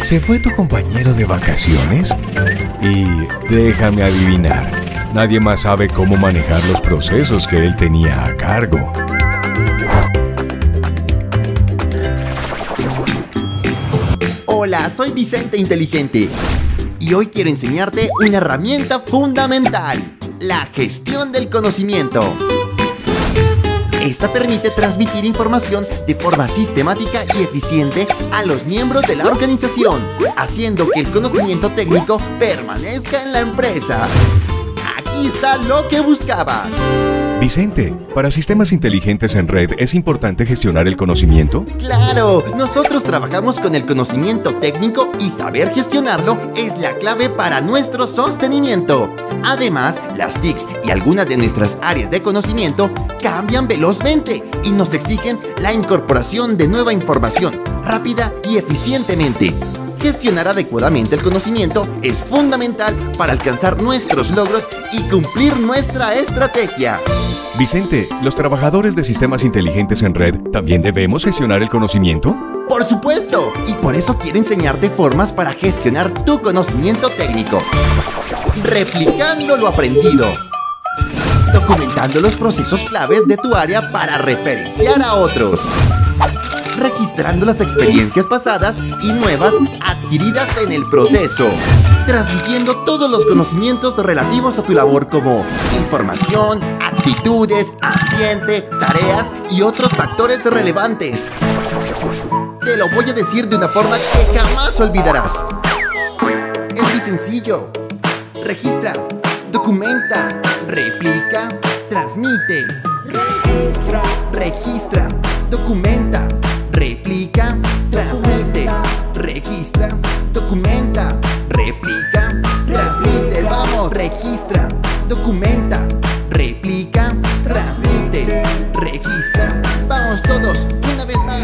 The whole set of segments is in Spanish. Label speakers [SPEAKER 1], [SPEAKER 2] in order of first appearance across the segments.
[SPEAKER 1] ¿Se fue tu compañero de vacaciones? Y déjame adivinar, nadie más sabe cómo manejar los procesos que él tenía a cargo.
[SPEAKER 2] Hola, soy Vicente Inteligente y hoy quiero enseñarte una herramienta fundamental, la gestión del conocimiento. Esta permite transmitir información de forma sistemática y eficiente a los miembros de la organización, haciendo que el conocimiento técnico permanezca en la empresa. Aquí está lo que buscabas.
[SPEAKER 1] Vicente, ¿para sistemas inteligentes en red es importante gestionar el conocimiento?
[SPEAKER 2] ¡Claro! Nosotros trabajamos con el conocimiento técnico y saber gestionarlo es la clave para nuestro sostenimiento. Además, las TICs y algunas de nuestras áreas de conocimiento cambian velozmente y nos exigen la incorporación de nueva información rápida y eficientemente. Gestionar adecuadamente el conocimiento es fundamental para alcanzar nuestros logros y cumplir nuestra estrategia.
[SPEAKER 1] Vicente, ¿los trabajadores de sistemas inteligentes en red también debemos gestionar el conocimiento?
[SPEAKER 2] ¡Por supuesto! Y por eso quiero enseñarte formas para gestionar tu conocimiento técnico. Replicando lo aprendido. Documentando los procesos claves de tu área para referenciar a otros. Registrando las experiencias pasadas y nuevas adquiridas en el proceso. Transmitiendo todos los conocimientos relativos a tu labor como información, actitudes, ambiente, tareas y otros factores relevantes. Te lo voy a decir de una forma que jamás olvidarás. Es muy sencillo. Registra, documenta, replica, transmite. Registra, documenta, replica, transmite. Registra, documenta, replica, transmite. Vamos, registra, documenta, replica, transmite. Registra, vamos todos, una vez más.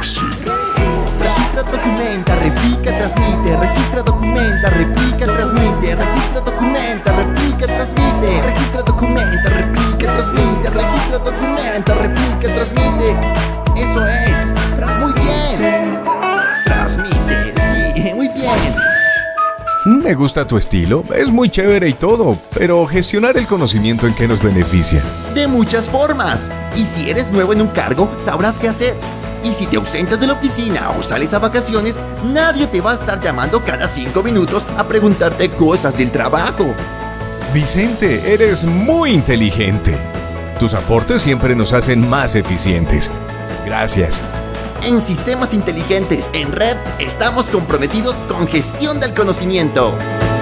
[SPEAKER 2] Registra, documenta, replica, transmite. Registra, documenta, replica, transmite. Registra, documenta, replica, transmite. Registra, documenta, replica, transmite. Registra, documenta, replica, transmite. Eso es. Muy bien. Transmite, sí, muy bien.
[SPEAKER 1] Me gusta tu estilo, es muy chévere y todo, pero gestionar el conocimiento, ¿en qué nos beneficia?
[SPEAKER 2] De muchas formas. Y si eres nuevo en un cargo, sabrás qué hacer. Y si te ausentas de la oficina o sales a vacaciones, nadie te va a estar llamando cada 5 minutos a preguntarte cosas del trabajo.
[SPEAKER 1] Vicente, eres muy inteligente. Tus aportes siempre nos hacen más eficientes. Gracias.
[SPEAKER 2] En Sistemas Inteligentes en Red estamos comprometidos con gestión del conocimiento.